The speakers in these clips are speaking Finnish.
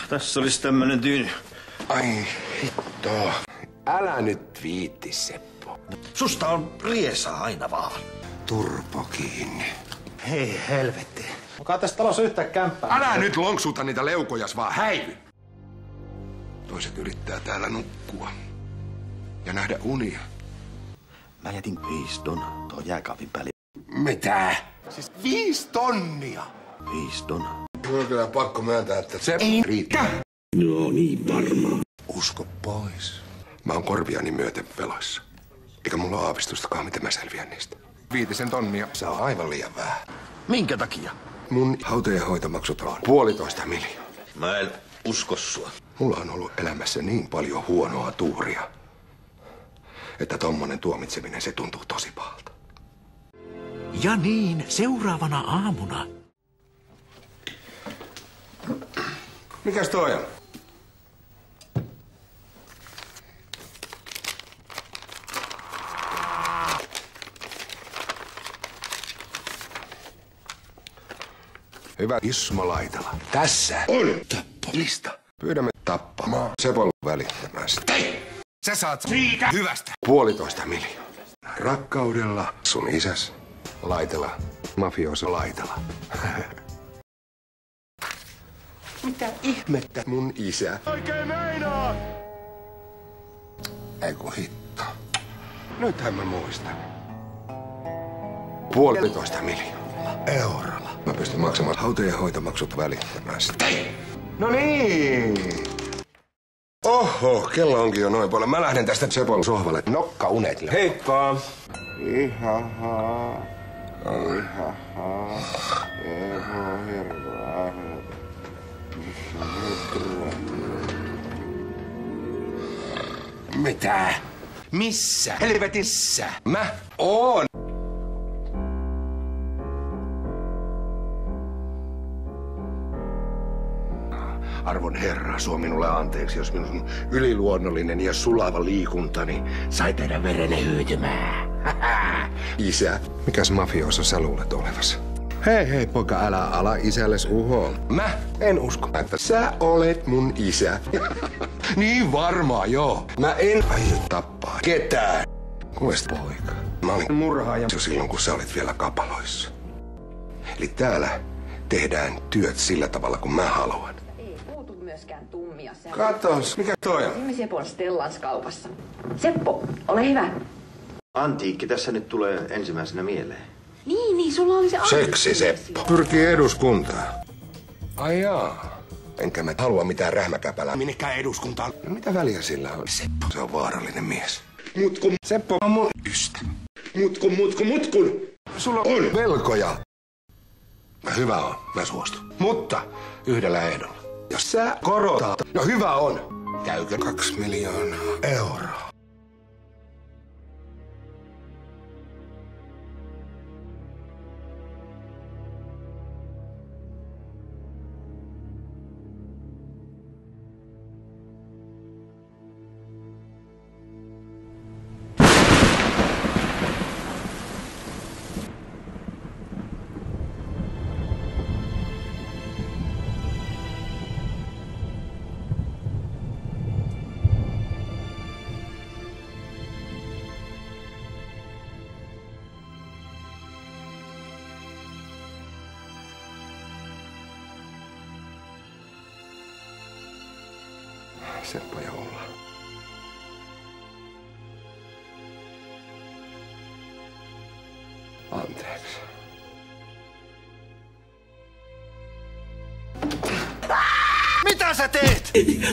Tässä olisi tämmönen tyyny. Ai hitto. Älä nyt viitti, Seppo. Susta on riesaa aina vaan. Turpo kiinni. Hei helvetti. Onkaa tässä talossa yhtään kämppää. Älä nyt lonksuta niitä leukojas, vaan häivy. Toiset yrittää täällä nukkua. Ja nähdä unia. Mä jätin 5 tonnia tuohon jääkaapin päälle. Mitä? Siis 5 tonnia? 5 tonnia. Mulla on kyllä pakko myöntää, että se ei riitä. No niin varmaan. Usko pois. Mä oon korviani myöten veloissa. Eikä mulla ole aavistustakaan, miten mä selviän niistä. 5 tonnia. Se on aivan liian vähän. Minkä takia? Mun hautojen hoitomaksut on 1,5 miljoonaa. Mä en usko sua. Mulla on ollut elämässä niin paljon huonoa tuuria, että tommonen tuomitseminen se tuntuu tosi pahalta. Ja niin, seuraavana aamuna. Mikäs toi on? Hyvä Ismo Laitala. Tässä on tappolista. Pyydämme tappamaan Sepon välittömästi. Hei! Sä saat siitä hyvästä 1,5 miljoonaa. Rakkaudella sun isäs Laitala. Mafioso Laitala. Mitä ihmettä mun isä? Oikein meinaa! Eiku hitto. Nythän mä muistan. 1,5 miljoonaa eurolla. Mä pystyn maksamaan hautojen hoitomaksut välittömästi. No niin! Oho, kello onkin jo noin paljon. Mä lähden tästä Sepon sohvalle nokkaunet. Heippa! Ihaha. Ihaha. Evo hirveä. Mitä? Missä? Helvetissä? Mä oon! Arvon herra, suo minulle anteeksi, jos minun yliluonnollinen ja sulava liikuntani sai teidän verenne hyytymään. Isä, mikäs mafioso sä luulet olevas? Hei, poika, älä ala isällesi uhoon. Mä en usko, että sä olet mun isä. Niin varmaan, joo. Mä en aio tappaa ketään. Kuulesta, poika. Mä olin murhaaja jo silloin, kun sä olit vielä kapaloissa. Eli täällä tehdään työt sillä tavalla, kun mä haluan. Myöskään tummia. Katos, mikä toi on? Viime Sepon Stellans kaupassa. Seppo, ole hyvä. Antiikki tässä nyt tulee ensimmäisenä mieleen. Niin, sulla oli se Seksi Seppo. Pyrkii eduskuntaan. Ai jaa. Enkä mä halua mitään rähmäkäpälää. Minnekään eduskuntaan. No mitä väliä sillä on? Seppo, se on vaarallinen mies. Mutkun. Seppo on mun ystävä. Mutkun. Sulla on velkoja. Hyvä on, mä suostun. Mutta yhdellä ehdolla. Jos sä korotat, no hyvä on. Käykö 2 miljoonaa euroa? Seppo ja Ulla. Anteeksi. Mitä sä teet?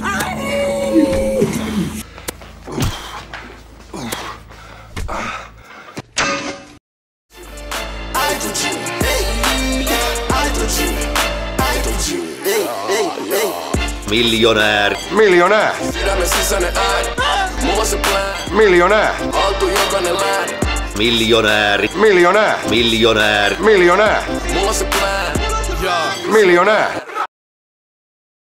Miljonääri. Miljonää. Miljonää. Miljonääri. Miljonää. Miljonääri. Miljonää. Miljonää.